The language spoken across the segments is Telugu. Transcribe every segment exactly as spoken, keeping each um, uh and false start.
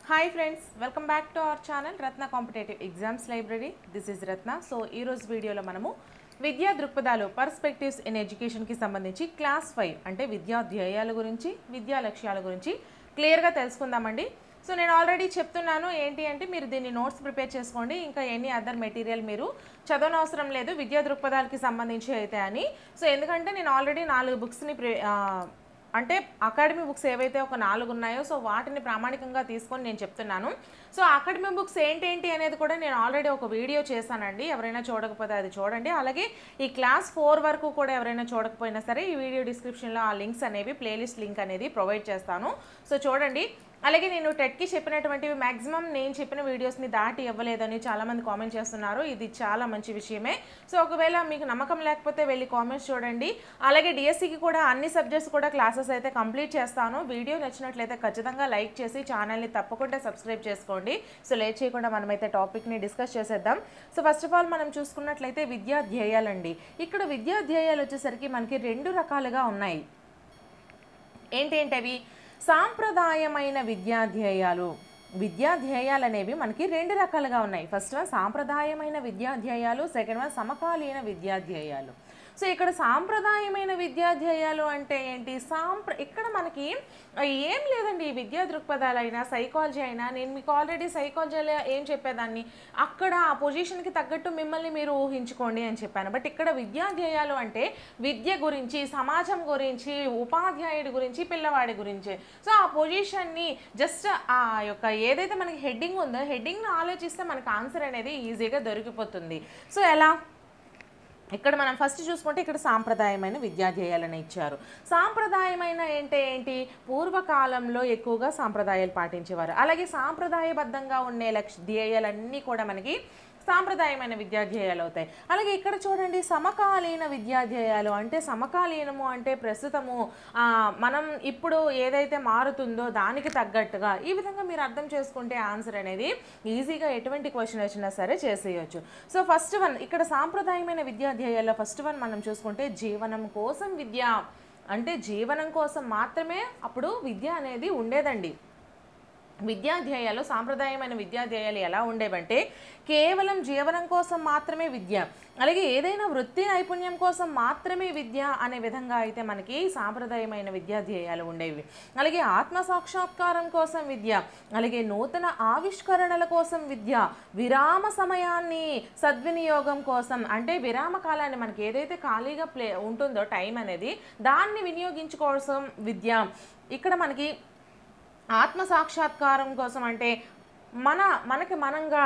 Hi friends, welcome back to our channel Ratna competitive exams library. This is Ratna. So ఈరోజు వీడియోలో మనము విద్యా దృక్పథాలు పర్స్పెక్టివ్స్ ఇన్ ఎడ్యుకేషన్కి సంబంధించి క్లాస్ ఫైవ్ అంటే విద్యా ధ్యేయాల గురించి, విద్యా లక్ష్యాల గురించి క్లియర్గా తెలుసుకుందామండి. సో నేను ఆల్రెడీ చెప్తున్నాను ఏంటి అంటే మీరు దీన్ని నోట్స్ ప్రిపేర్ చేసుకోండి, ఇంకా ఎనీ అదర్ మెటీరియల్ మీరు చదవనవసరం లేదు విద్యా దృక్పథాలకి సంబంధించి అయితే అని. సో ఎందుకంటే నేను ఆల్రెడీ నాలుగు బుక్స్ని ప్రి అంటే అకాడమీ బుక్స్ ఏవైతే ఒక నాలుగు ఉన్నాయో సో వాటిని ప్రామాణికంగా తీసుకొని నేను చెప్తున్నాను. సో అకాడమీ బుక్స్ ఏంటేంటి అనేది కూడా నేను ఆల్రెడీ ఒక వీడియో చేశానండి, ఎవరైనా చూడకపోతే అది చూడండి. అలాగే ఈ క్లాస్ ఫోర్ వరకు కూడా ఎవరైనా చూడకపోయినా సరే ఈ వీడియో డిస్క్రిప్షన్లో ఆ లింక్స్ అనేవి ప్లేలిస్ట్ లింక్ అనేది ప్రొవైడ్ చేస్తాను, సో చూడండి. అలాగే నేను టెట్కి చెప్పినటువంటివి మ్యాక్సిమం నేను చెప్పిన వీడియోస్ని దాటి ఇవ్వలేదని చాలామంది కామెంట్ చేస్తున్నారు, ఇది చాలా మంచి విషయమే. సో ఒకవేళ మీకు నమ్మకం లేకపోతే వెళ్ళి కామెంట్స్ చూడండి. అలాగే డిఎస్సికి కూడా అన్ని సబ్జెక్ట్స్ కూడా క్లాసెస్ అయితే కంప్లీట్ చేస్తాను. వీడియో నచ్చినట్లయితే ఖచ్చితంగా లైక్ చేసి ఛానల్ని తప్పకుండా సబ్స్క్రైబ్ చేసుకోండి. సో లేట్ చేయకుండా మనమైతే టాపిక్ని డిస్కస్ చేసేద్దాం. సో ఫస్ట్ ఆఫ్ ఆల్ మనం చూసుకున్నట్లయితే విద్యా ధ్యేయాలండి. ఇక్కడ విద్యా ధ్యేయాలు వచ్చేసరికి మనకి రెండు రకాలుగా ఉన్నాయి. ఏంటేంటవి? సాంప్రదాయమైన విద్యా ధ్యేయాలు. విద్యా ధ్యేయాలు అనేవి మనకి రెండు రకాలుగా ఉన్నాయి. ఫస్ట్ వన్ సాంప్రదాయమైన విద్యా ధ్యేయాలు, సెకండ్ వన్ సమకాలీన విద్యా ధ్యేయాలు. సో ఇక్కడ సాంప్రదాయమైన విద్యా ధ్యేయాలు అంటే ఏంటి? సాంప్ర ఇక్కడ మనకి ఏం లేదండి, ఈ విద్యా దృక్పథాలైనా సైకాలజీ అయినా నేను మీకు ఆల్రెడీ సైకాలజీలో ఏం చెప్పేదాన్ని, అక్కడ ఆ పొజిషన్కి తగ్గట్టు మిమ్మల్ని మీరు ఊహించుకోండి అని చెప్పాను. బట్ ఇక్కడ విద్యా ధ్యేయాలు అంటే విద్య గురించి, సమాజం గురించి, ఉపాధ్యాయుడి గురించి, పిల్లవాడి గురించి. సో ఆ పొజిషన్ని జస్ట్ ఆ యొక్క ఏదైతే మనకి హెడ్డింగ్ ఉందో హెడ్డింగ్ని ఆలోచిస్తే మనకు ఆన్సర్ అనేది ఈజీగా దొరికిపోతుంది. సో ఎలా? ఇక్కడ మనం ఫస్ట్ చూసుకుంటే ఇక్కడ సాంప్రదాయమైన విద్యా ధ్యేయాలను ఇచ్చారు. సాంప్రదాయమైన ఏంటి ఏంటి పూర్వకాలంలో ఎక్కువగా సాంప్రదాయాలు పాటించేవారు. అలాగే సాంప్రదాయబద్ధంగా ఉండే లక్ష్య ధ్యేయాలన్నీ కూడా మనకి సాంప్రదాయమైన విద్యా ధ్యేయాలు అవుతాయి. అలాగే ఇక్కడ చూడండి సమకాలీన విద్యా ధ్యేయాలు అంటే సమకాలీనము అంటే ప్రస్తుతము మనం ఇప్పుడు ఏదైతే మారుతుందో దానికి తగ్గట్టుగా, ఈ విధంగా మీరు అర్థం చేసుకుంటే ఆన్సర్ అనేది ఈజీగా ఎటువంటి క్వశ్చన్ వచ్చినా సరే చేసేయచ్చు. సో ఫస్ట్ వన్ ఇక్కడ సాంప్రదాయమైన విద్యా ధ్యేయాల్లో ఫస్ట్ వన్ మనం చూసుకుంటే జీవనం కోసం విద్య. అంటే జీవనం కోసం మాత్రమే అప్పుడు విద్య అనేది ఉండేదండి. విద్యా ధ్యేయాలు సాంప్రదాయమైన విద్యా ధ్యేయాలు ఎలా ఉండేవంటే కేవలం జీవనం కోసం మాత్రమే విద్య, అలాగే ఏదైనా వృత్తి నైపుణ్యం కోసం మాత్రమే విద్య అనే విధంగా అయితే మనకి సాంప్రదాయమైన విద్యా ధ్యేయాలు ఉండేవి. అలాగే ఆత్మ సాక్షాత్కారం కోసం విద్య, అలాగే నూతన ఆవిష్కరణల కోసం విద్య, విరామ సమయాన్ని సద్వినియోగం కోసం అంటే విరామ కాలాన్ని మనకి ఏదైతే ఖాళీగా ప్లే ఉంటుందో టైం అనేది దాన్ని వినియోగించుకోవడం విద్య. ఇక్కడ మనకి ఆత్మ సాక్షాత్కారం కోసం అంటే మన మనకి మనంగా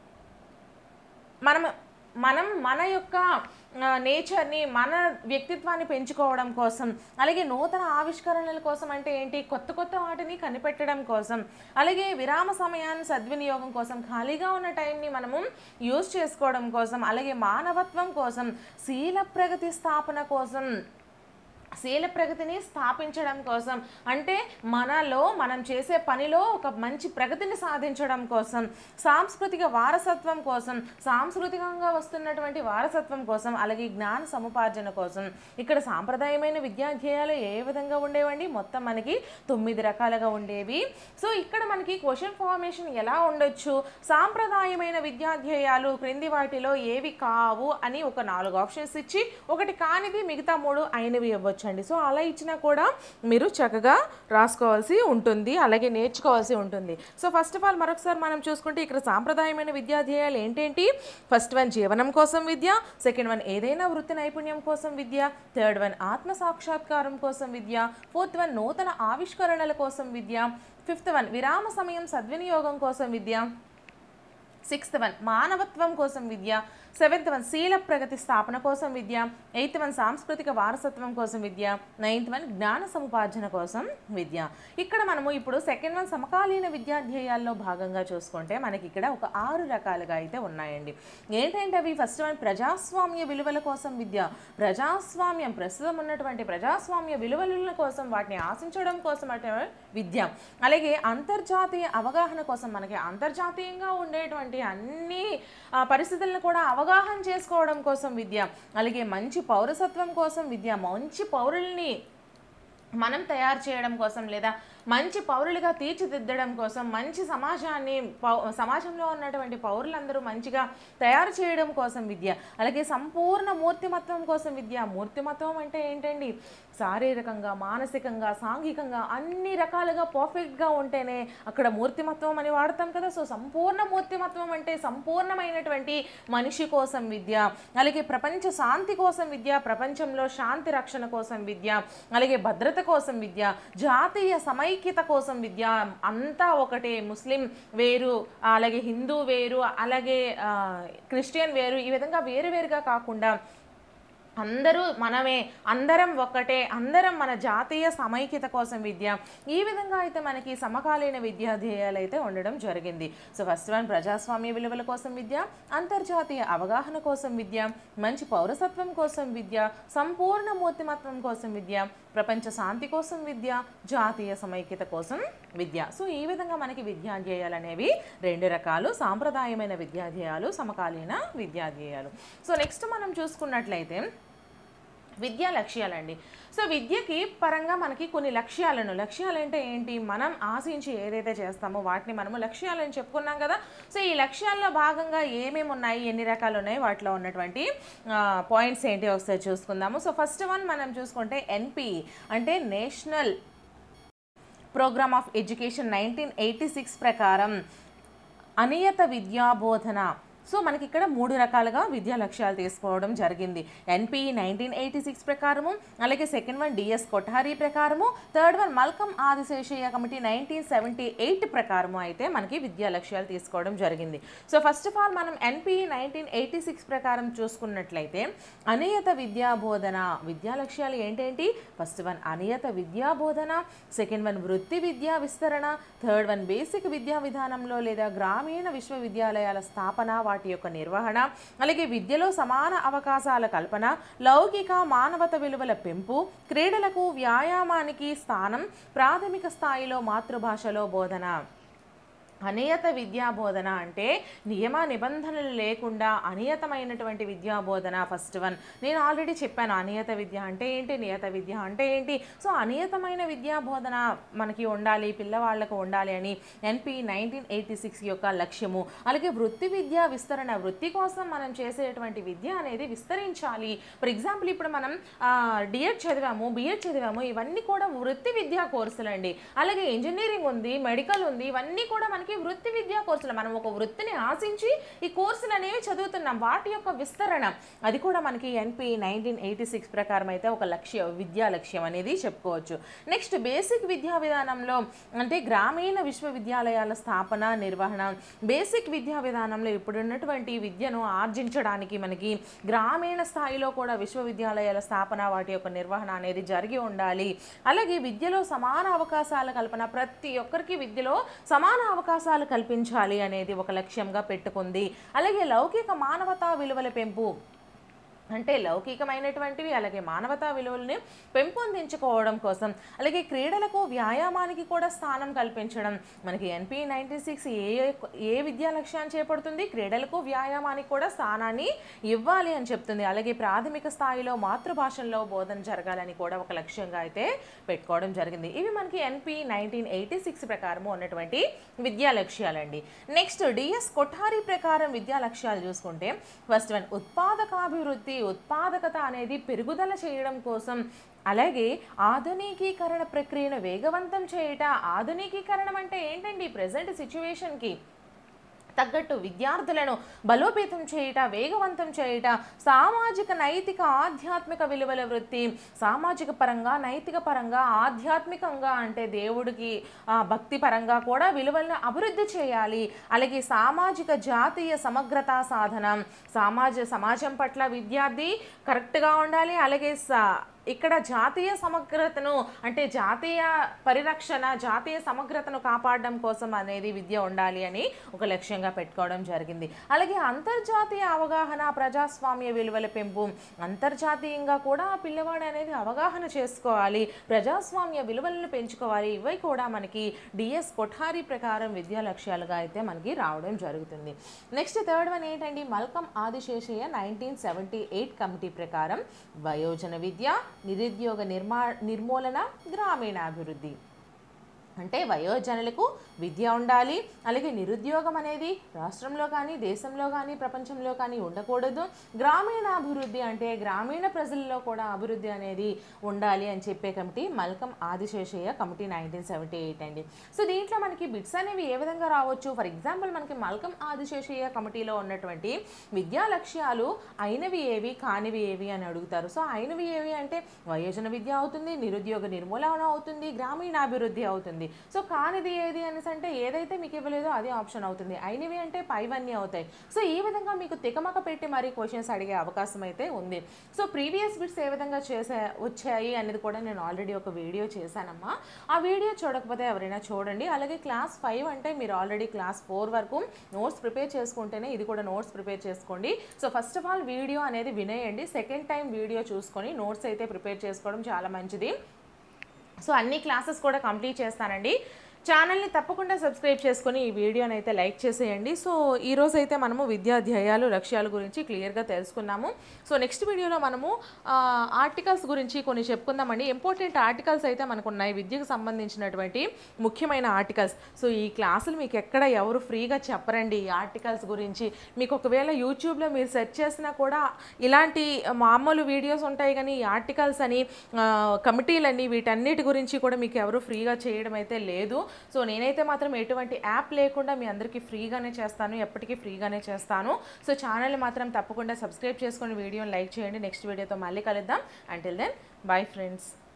మనం మనం మన యొక్క నేచర్ని, మన వ్యక్తిత్వాన్ని పెంచుకోవడం కోసం, అలాగే నూతన ఆవిష్కరణల కోసం అంటే ఏంటి కొత్త కొత్త వాటిని కనిపెట్టడం కోసం, అలాగే విరామ సమయాన్ని సద్వినియోగం కోసం ఖాళీగా ఉన్న టైంని మనము యూజ్ చేసుకోవడం కోసం, అలాగే మానవత్వం కోసం, శీల ప్రగతి స్థాపన కోసం, శీల ప్రగతిని స్థాపించడం కోసం అంటే మనలో మనం చేసే పనిలో ఒక మంచి ప్రగతిని సాధించడం కోసం, సాంస్కృతిక వారసత్వం కోసం, సాంస్కృతికంగా వస్తున్నటువంటి వారసత్వం కోసం, అలాగే జ్ఞాన సముపార్జన కోసం. ఇక్కడ సాంప్రదాయమైన విద్యా ధ్యేయాలు ఏ విధంగా ఉండేవండి? మొత్తం మనకి తొమ్మిది రకాలుగా ఉండేవి. సో ఇక్కడ మనకి క్వశ్చన్ ఫార్మేషన్ ఎలా ఉండొచ్చు? సాంప్రదాయమైన విద్యా ధ్యేయాలు క్రింది వాటిలో ఏవి కావు అని ఒక నాలుగు ఆప్షన్స్ ఇచ్చి ఒకటి కానిది మిగతా మూడు అయినవి ఇవ్వచ్చు. సో అలా ఇచ్చినా కూడా మీరు చక్కగా రాసుకోవాల్సి ఉంటుంది, అలాగే నేర్చుకోవాల్సి ఉంటుంది. సో ఫస్ట్ ఆఫ్ ఆల్ మరొకసారి మనం చూసుకుంటే ఇక్కడ సాంప్రదాయమైన విద్యా ధ్యేయాలు ఏంటేంటి? ఫస్ట్ వన్ జీవనం కోసం విద్య, సెకండ్ వన్ ఏదైనా వృత్తి నైపుణ్యం కోసం విద్య, థర్డ్ వన్ ఆత్మ సాక్షాత్కారం కోసం విద్య, ఫోర్త్ వన్ నూతన ఆవిష్కరణల కోసం విద్య, ఫిఫ్త్ వన్ విరామ సమయం సద్వినియోగం కోసం విద్య, సిక్స్త్ వన్ మానవత్వం కోసం విద్య, సెవెంత్ వన్ శీల ప్రగతి స్థాపన కోసం విద్య, ఎయిత్ వన్ సాంస్కృతిక వారసత్వం కోసం విద్య, నైన్త్ వన్ జ్ఞాన సముపార్జన కోసం విద్య. ఇక్కడ మనము ఇప్పుడు సెకండ్ వన్ సమకాలీన విద్యా ధ్యేయాల్లో భాగంగా చూసుకుంటే మనకి ఇక్కడ ఒక ఆరు రకాలుగా అయితే ఉన్నాయండి. ఏంటంటే అవి ఫస్ట్ వన్ ప్రజాస్వామ్య విలువల కోసం విద్య. ప్రజాస్వామ్యం ప్రస్తుతం ఉన్నటువంటి ప్రజాస్వామ్య విలువల కోసం వాటిని ఆశించడం కోసం అంటే విద్య. అలాగే అంతర్జాతీయ అవగాహన కోసం మనకి అంతర్జాతీయంగా ఉండేటువంటి అన్ని పరిస్థితులను కూడా అవగాహన చేసుకోవడం కోసం విద్య. అలాగే మంచి పౌరసత్వం కోసం విద్య, మంచి పౌరుల్ని మనం తయారు చేయడం కోసం లేదా మంచి పౌరులుగా తీర్చిదిద్దడం కోసం, మంచి సమాజాన్ని పౌ సమాజంలో ఉన్నటువంటి పౌరులందరూ మంచిగా తయారు చేయడం కోసం విద్య. అలాగే సంపూర్ణ మూర్తిమత్వం కోసం విద్య. మూర్తిమత్వం అంటే ఏంటండి? శారీరకంగా, మానసికంగా, సాంఘికంగా అన్ని రకాలుగా పర్ఫెక్ట్గా ఉంటేనే అక్కడ మూర్తిమత్వం అని వాడతాం కదా. సో సంపూర్ణ మూర్తిమత్వం అంటే సంపూర్ణమైనటువంటి మనిషి కోసం విద్య. అలాగే ప్రపంచ శాంతి కోసం విద్య, ప్రపంచంలో శాంతి రక్షణ కోసం విద్య, అలాగే భద్రత కోసం విద్య, జాతీయ సమైక్యత కోసం విద్య. అంతా ఒకటే, ముస్లిం వేరు, అలాగే హిందూ వేరు, అలాగే క్రిస్టియన్ వేరు, ఈ విధంగా వేరువేరుగా కాకుండా అందరూ మనమే, అందరం ఒకటే, అందరం మన జాతీయ సమైక్యత కోసం విద్య. ఈ విధంగా అయితే మనకి సమకాలీన విద్యా ధ్యేయాలు అయితే ఉండడం జరిగింది. సో ఫస్ట్ వన్ ప్రజాస్వామ్య విలువల కోసం విద్య, అంతర్జాతీయ అవగాహన కోసం విద్య, మంచి పౌరసత్వం కోసం విద్య, సంపూర్ణ మూర్తిమత్వం కోసం విద్య, ప్రపంచ శాంతి కోసం విద్య, జాతీయ సమైక్యత కోసం విద్య. సో ఈ విధంగా మనకి విద్యా ధ్యేయాలు అనేవి రెండు రకాలు: సాంప్రదాయమైన విద్యా ధ్యేయాలు, సమకాలీన విద్యా ధ్యేయాలు. సో నెక్స్ట్ మనం చూసుకున్నట్లయితే విద్యా లక్ష్యాలండి. సో విద్యకి పరంగా మనకి కొన్ని లక్ష్యాలను, లక్ష్యాలు అంటే ఏంటి? మనం ఆశించి ఏదైతే చేస్తామో వాటిని మనము లక్ష్యాలని చెప్పుకున్నాం కదా. సో ఈ లక్ష్యాల్లో భాగంగా ఏమేమి ఉన్నాయి, ఎన్ని రకాలు ఉన్నాయి, వాటిలో ఉన్నటువంటి పాయింట్స్ ఏంటి ఒకసారి చూసుకుందాము. సో ఫస్ట్ వన్ మనం చూసుకుంటే ఎన్పి అంటే National Programme of Education nineteen eighty six ప్రకారం అనియత విద్యా బోధన. సో మనకి ఇక్కడ మూడు రకాలుగా విద్యా లక్ష్యాలు తీసుకోవడం జరిగింది. ఎన్పిఈ నైన్టీన్ ఎయిటీ సిక్స్ ప్రకారము, అలాగే సెకండ్ వన్ డిఎస్ కొఠారి ప్రకారము, third one Malcolm Adiseshiah committee nineteen seventy eight ప్రకారము అయితే మనకి విద్యా లక్ష్యాలు తీసుకోవడం జరిగింది. సో ఫస్ట్ ఆఫ్ ఆల్ మనం ఎన్పిఈ నైన్టీన్ ఎయిటీ సిక్స్ ప్రకారం చూసుకున్నట్లయితే అనియత విద్యా బోధన విద్యా లక్ష్యాలు ఏంటేంటి? ఫస్ట్ వన్ అనియత విద్యా బోధన, సెకండ్ వన్ వృత్తి విద్యా విస్తరణ, థర్డ్ వన్ బేసిక్ విద్యా విధానంలో లేదా గ్రామీణ విశ్వవిద్యాలయాల స్థాపన, వాటి యొక్క నిర్వహణ, అలాగే విద్యలో సమాన అవకాశాల కల్పన, లౌకిక మానవత విలువల పెంపు, క్రీడలకు వ్యాయామానికి స్థానం, ప్రాథమిక స్థాయిలో మాతృభాషలో బోధన. అనియత విద్యా బోధన అంటే నియమ నిబంధనలు లేకుండా అనియతమైనటువంటి విద్యా బోధన ఫస్ట్ వన్. నేను ఆల్రెడీ చెప్పాను అనియత విద్య అంటే ఏంటి, నియత విద్య అంటే ఏంటి. సో అనియతమైన విద్యా బోధన మనకి ఉండాలి, పిల్లవాళ్లకు ఉండాలి అని ఎన్పి నైన్టీన్ ఎయిటీ సిక్స్ యొక్క లక్ష్యము. అలాగే వృత్తి విద్యా విస్తరణ, వృత్తి కోసం మనం చేసేటువంటి విద్య అనేది విస్తరించాలి. ఫర్ ఎగ్జాంపుల్ ఇప్పుడు మనం డిఎడ్ చదివాము, బిఎడ్ చదివాము, ఇవన్నీ కూడా వృత్తి విద్యా కోర్సులు అండి. అలాగే ఇంజనీరింగ్ ఉంది, మెడికల్ ఉంది, ఇవన్నీ కూడా మనకి వృత్తి విద్యా కోర్సులు. మనం ఒక వృత్తిని ఆశించి ఈ కోర్సులు అనేవి చదువుతున్నాం, వాటి యొక్క విస్తరణ అది కూడా మనకి ఎన్పి నైన్టీన్ ఎయిటీ సిక్స్ ప్రకారం అయితే ఒక లక్ష్య విద్యా లక్ష్యం అనేది చెప్పుకోవచ్చు. నెక్స్ట్ బేసిక్ విద్యా విధానంలో అంటే గ్రామీణ విశ్వవిద్యాలయాల స్థాపన, నిర్వహణ. బేసిక్ విద్యా విధానంలో ఇప్పుడున్నటువంటి విద్యను ఆర్జించడానికి మనకి గ్రామీణ స్థాయిలో కూడా విశ్వవిద్యాలయాల స్థాపన, వాటి యొక్క నిర్వహణ అనేది జరిగి ఉండాలి. అలాగే విద్యలో సమాన అవకాశాల కల్పన, ప్రతి ఒక్కరికి విద్యలో సమాన అవకాశాలు కల్పించాలి అనేది ఒక లక్ష్యంగా పెట్టుకుంది. అలాగే లౌకిక మానవతా విలువల పెంపు అంటే లౌకికమైనటువంటివి అలాగే మానవతా విలువల్ని పెంపొందించుకోవడం కోసం, అలాగే క్రీడలకు వ్యాయామానికి కూడా స్థానం కల్పించడం. మనకి ఎన్పి నైన్టీ సిక్స్ ఏ ఏ విద్యా లక్ష్యాన్ని చేపడుతుంది? క్రీడలకు వ్యాయామానికి కూడా స్థానాన్ని ఇవ్వాలి అని చెప్తుంది. అలాగే ప్రాథమిక స్థాయిలో మాతృభాషల్లో బోధన జరగాలని కూడా ఒక లక్ష్యంగా అయితే పెట్టుకోవడం జరిగింది. ఇవి మనకి ఎన్పి నైన్టీన్ ఎయిటీ సిక్స్ ప్రకారం ఉన్నటువంటి విద్యా లక్ష్యాలండి. నెక్స్ట్ డిఎస్ కొఠారి ప్రకారం విద్యా లక్ష్యాలు చూసుకుంటే ఫస్ట్ వన్ ఉత్పాదకాభివృద్ధి, ఉత్పాదకత అనేది పెరుగుదల చేయడం కోసం, అలాగే ఆధునికీకరణ ప్రక్రియను వేగవంతం చేయట. ఆధునికీకరణం అంటే ఏంటండి? ప్రజెంట్ సిచ్యువేషన్కి తగ్గట్టు విద్యార్థులను బలోపేతం చేయట, వేగవంతం చేయట. సామాజిక నైతిక ఆధ్యాత్మిక విలువల వృత్తి, సామాజిక పరంగా, నైతిక పరంగా, ఆధ్యాత్మికంగా అంటే దేవుడికి భక్తి పరంగా కూడా విలువలను అభివృద్ధి చేయాలి. అలాగే సామాజిక జాతీయ సమగ్రతా సాధనం, సమాజ సమాజం పట్ల విద్యార్థి కరెక్ట్గా ఉండాలి. అలాగే ఇక్కడ జాతీయ సమగ్రతను అంటే జాతీయ పరిరక్షణ, జాతీయ సమగ్రతను కాపాడడం కోసం అనేది విద్య ఉండాలి అని ఒక లక్ష్యంగా పెట్టుకోవడం జరిగింది. అలాగే అంతర్జాతీయ అవగాహన, ప్రజాస్వామ్య విలువల పెంపు. అంతర్జాతీయంగా కూడా పిల్లవాడు అనేది అవగాహన చేసుకోవాలి, ప్రజాస్వామ్య విలువలను పెంచుకోవాలి. ఇవి కూడా మనకి డిఎస్ కొఠారి ప్రకారం విద్యా లక్ష్యాలుగా అయితే మనకి రావడం జరుగుతుంది. నెక్స్ట్ థర్డ్ వన్ ఏంటండి? Malcolm Adiseshiah nineteen seventy eight committee ప్రకారం వయోజన విద్య, నిరుద్యోగ నిర్మా నిర్మూలన, గ్రామీణాభివృద్ధి. అంటే వయోజనులకు విద్య ఉండాలి, అలాగే నిరుద్యోగం అనేది రాష్ట్రంలో కానీ దేశంలో కానీ ప్రపంచంలో కానీ ఉండకూడదు. గ్రామీణాభివృద్ధి అంటే గ్రామీణ ప్రజల్లో కూడా అభివృద్ధి అనేది ఉండాలి అని చెప్పే committee Malcolm Adiseshiah committee nineteen seventy eight అండి. సో దీంట్లో మనకి బిట్స్ అనేవి ఏ విధంగా రావచ్చు? ఫర్ ఎగ్జాంపుల్ మనకి మల్కం ఆదిశేషయ్య కమిటీలో ఉన్నటువంటి విద్యా లక్ష్యాలు అయినవి ఏవి కానివి ఏవి అని అడుగుతారు. సో అయినవి ఏవి అంటే వయోజన విద్య అవుతుంది, నిరుద్యోగ నిర్మూలన అవుతుంది, గ్రామీణాభివృద్ధి అవుతుంది. సో కానిది ఏది అనేసి అంటే ఏదైతే మీకు ఇవ్వలేదో అదే ఆప్షన్ అవుతుంది. అయినవి అంటే పైవన్నీ అవుతాయి. సో ఈ విధంగా మీకు తికమక పెట్టి మరీ క్వశ్చన్స్ అడిగే అవకాశం అయితే ఉంది. సో ప్రీవియస్ బిట్స్ ఏ విధంగా చేసా వచ్చాయి అనేది కూడా నేను ఆల్రెడీ ఒక వీడియో చేశానమ్మా. ఆ వీడియో చూడకపోతే ఎవరైనా చూడండి. అలాగే క్లాస్ ఫైవ్ అంటే మీరు ఆల్రెడీ క్లాస్ ఫోర్ వరకు నోట్స్ ప్రిపేర్ చేసుకుంటేనే ఇది కూడా నోట్స్ ప్రిపేర్ చేసుకోండి. So first of all video అనేది వినేయండి. సెకండ్ టైం వీడియో చూసుకొని నోట్స్ అయితే ప్రిపేర్ చేసుకోవడం చాలా మంచిది. సో అన్ని క్లాసెస్ కూడా కంప్లీట్ చేస్తానండి. ఛానల్ని తప్పకుండా సబ్స్క్రైబ్ చేసుకొని ఈ వీడియోని అయితే లైక్ చేసేయండి. సో ఈరోజు అయితే మనము విద్యా ధ్యేయాలు లక్ష్యాల గురించి క్లియర్గా తెలుసుకున్నాము. సో నెక్స్ట్ వీడియోలో మనము ఆర్టికల్స్ గురించి కొన్ని చెప్పుకుందామండి. ఇంపార్టెంట్ ఆర్టికల్స్ అయితే మనకు ఉన్నాయి, విద్యకు సంబంధించినటువంటి ముఖ్యమైన ఆర్టికల్స్. సో ఈ క్లాసులు మీకు ఎక్కడ ఎవరు ఫ్రీగా చెప్పరండి ఈ ఆర్టికల్స్ గురించి. మీకు ఒకవేళ యూట్యూబ్లో మీరు సెర్చ్ చేసినా కూడా ఇలాంటి మామూలు వీడియోస్ ఉంటాయి, కానీ ఈ ఆర్టికల్స్ అని కమిటీలని వీటన్నిటి గురించి కూడా మీకు ఎవరు ఫ్రీగా చేయడం అయితే లేదు. సో నేనైతే మాత్రం ఎటువంటి యాప్ లేకుండా మీ అందరికీ ఫ్రీగానే చేస్తాను, ఎప్పటికీ ఫ్రీగానే చేస్తాను. సో ఛానల్ని మాత్రం తప్పకుండా సబ్స్క్రైబ్ చేసుకొని వీడియోని లైక్ చేయండి. నెక్స్ట్ వీడియోతో మళ్ళీ కలుద్దాం. Until then bye friends.